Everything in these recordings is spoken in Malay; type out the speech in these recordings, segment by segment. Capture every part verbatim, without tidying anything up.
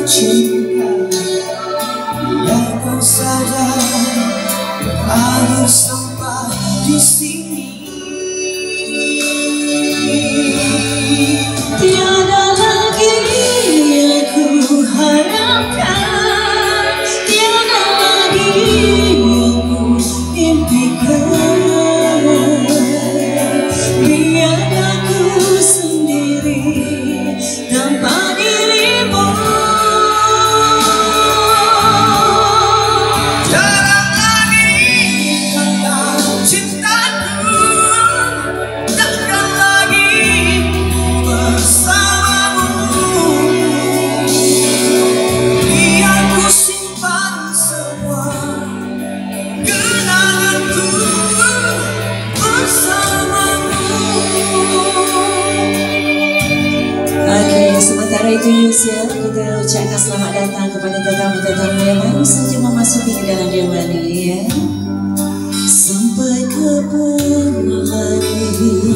cinta yang kau sadar berakhir sampai di sini. Tiada lagi yang ku harapkan, tiada lagi yang ku impikan. Biar aku sendiri tanpa dirimu. Jarang lagi kata cintaku, takkan lagi bersamamu. Biar ku simpan semua kenanganku bersamamu. Okey, sementara itu Yusya, kita ucapkan selamat datang kepada tetamu-tetamu yang baru saja memasuki ke dalam dewan ini, ya. Sampai kapan lagi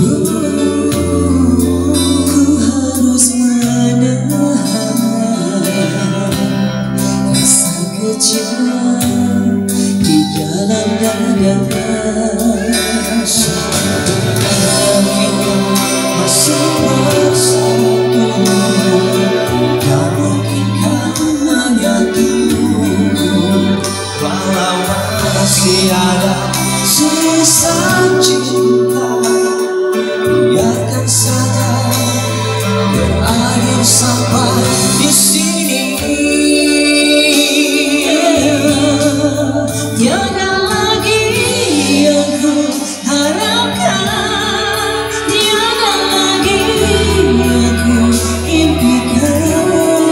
ku harus menahan rasa kecewa di dalam dada. Masih bersamaku, tak mungkin kau menyatu. Walau masih ada sisa cinta, biarkan saja berakhir sampai di sini. Tiada lagi yang ku harapkan, tiada lagi yang ku impikan.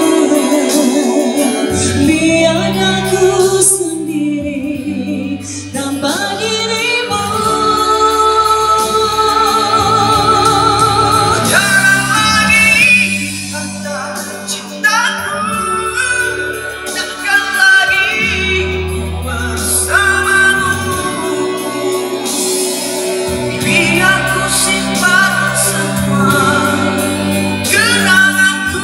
Biar aku sendiri tanpa dirimu. Jarang lagi kata cintaku, takkan lagi bersamamu. Biar ku simpan semua kenanganku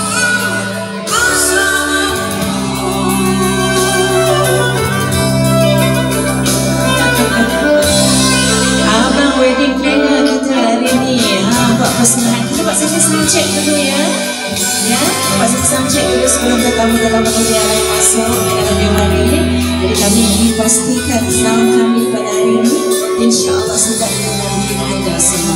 bersamamu. Abang wedding planner kita hari ni, ha, buat persembahan. Kita buat sesi sound check dulu, ya. Ya, buat sesi sound check dulu sebelum tetamu-tetamu kita yang lain masuk ke dalam dewan ini. Jadi kami ingin pastikan sound kami pada hari ini insya-Allah sudah menanti anda semua.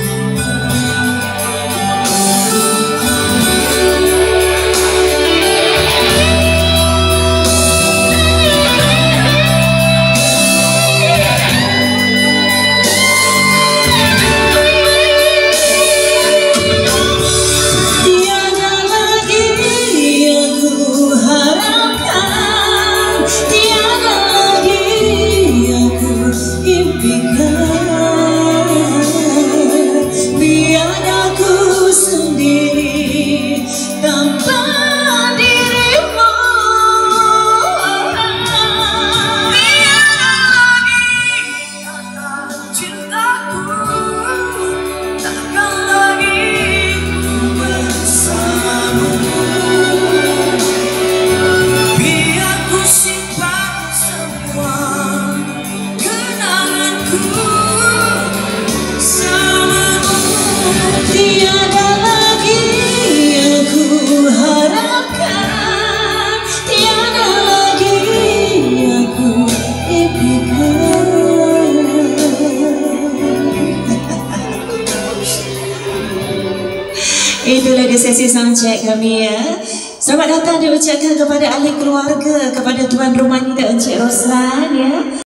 Tiada lagi yang ku harapkan, tiada lagi yang ku impikan. Biar aku sendiri tanpa dirimu. Tiada lagi kata cintaku, takkan lagi bersamamu. Biar ku simpan semua kenanganku bersamamu. Tiada lagi yang ku harapkan, tiada lagi yang ku impikan. Itulah dia sesi sound check kami, ya. Selamat datang diucapkan kepada ahli keluarga, kepada tuan rumah kita Encik Roslan, ya.